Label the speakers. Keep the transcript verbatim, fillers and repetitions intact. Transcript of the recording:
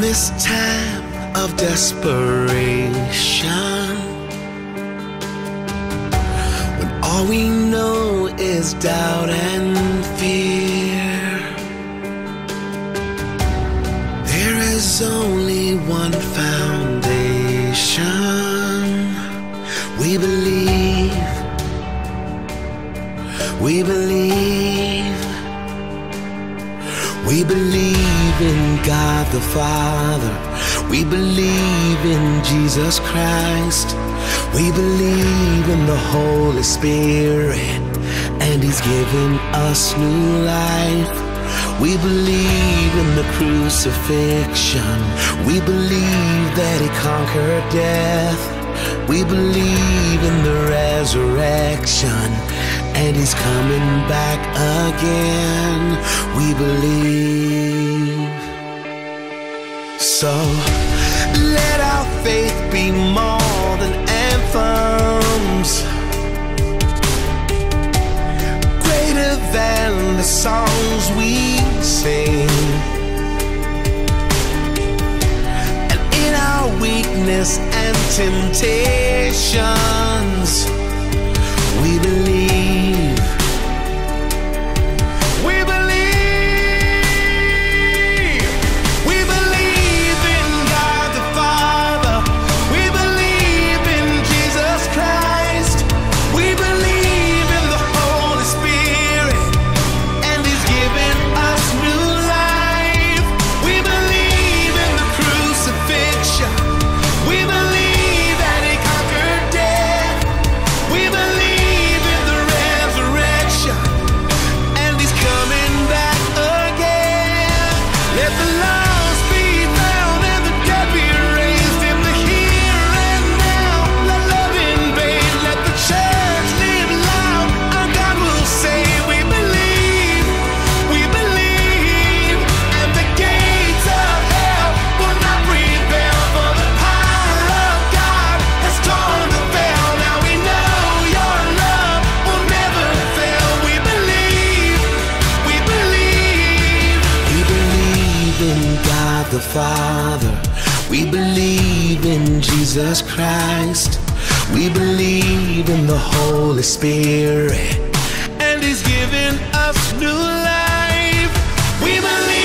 Speaker 1: this time of desperation, when all we know is doubt and fear, there is only one foundation. We believe, we believe, we believe in God the Father. We believe in Jesus Christ. We believe in the Holy Spirit, and He's given us new life. We believe in the crucifixion. We believe that He conquered death. We believe in the resurrection, and He's coming back again. We believe. So let our faith be more than anthems, greater than the songs we sing. And in our weakness and temptations, we believe. We believe. We believe in God the Father. We believe in Jesus Christ. We believe in the Holy Spirit, and He's given us new life. We believe in the crucifixion. We believe that He conquered death. We believe in the resurrection, and He's coming back again. Let the lost be found and the dead be raised in the here and now. Let love invade, let the church live loud. Our God will say, we believe, we believe, and the gates of hell will not prevail, for the power of God has torn the veil. Now we know your love will never fail. We believe, we believe. We believe in God the Father. We believe in Jesus Christ. We believe in the Holy Spirit, and He's given us new life. We believe.